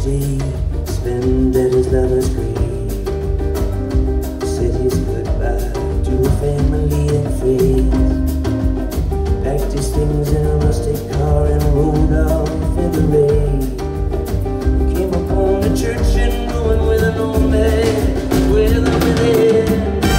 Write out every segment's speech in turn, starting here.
day spent at his lover's grave. Said his goodbye to a family and friends. Packed his things in a rustic car and rode off in the rain. Came upon the church in ruin with an old man with a within.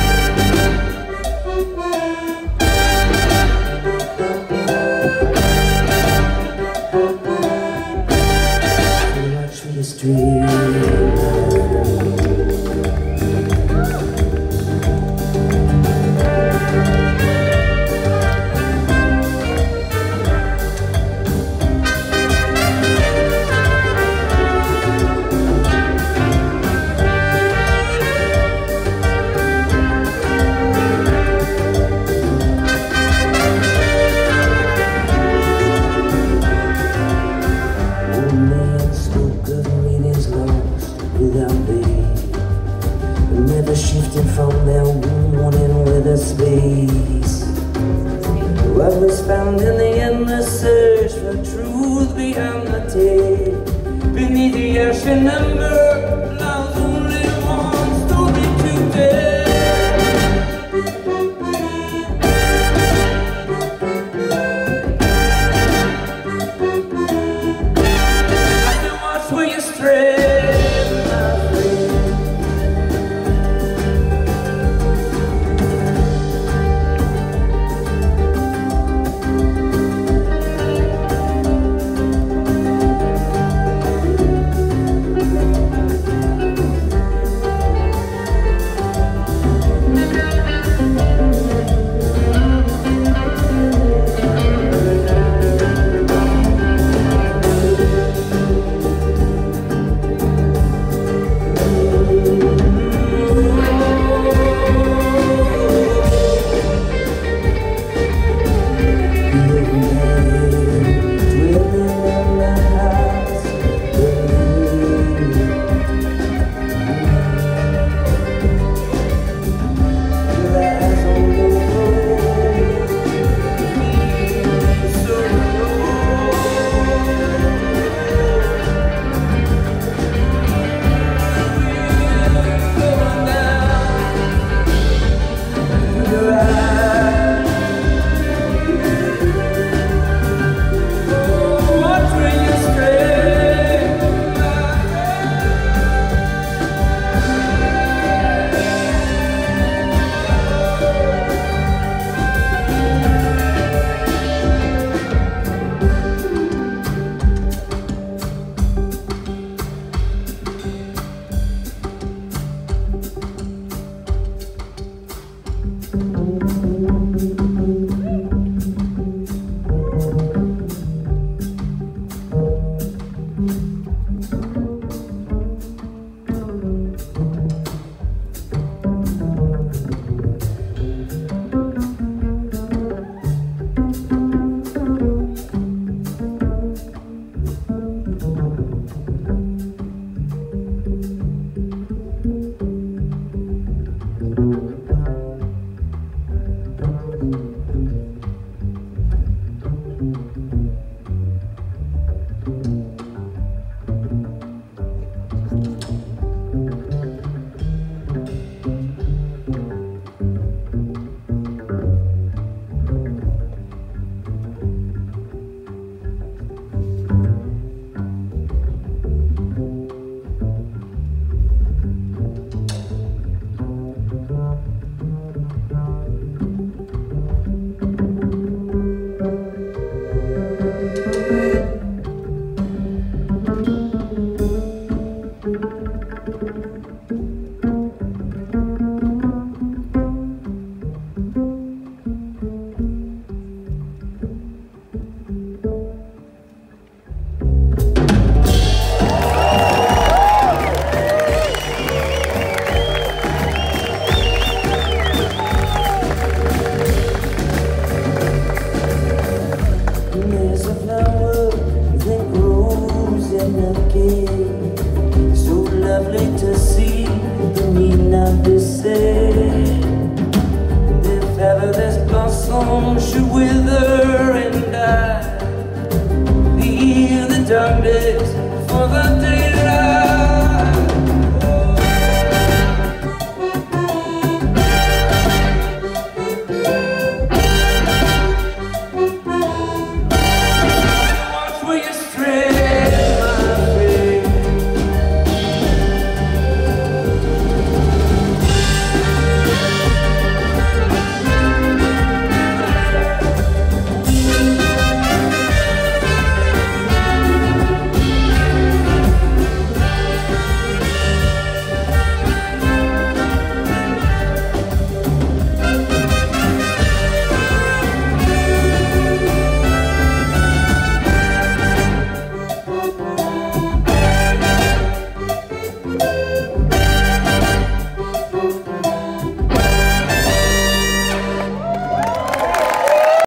Shifting from their warning with a space. What was found in the endless search for truth beyond the tale. Beneath the ashen ember lies only one story to tell. I can watch where you stray. should wither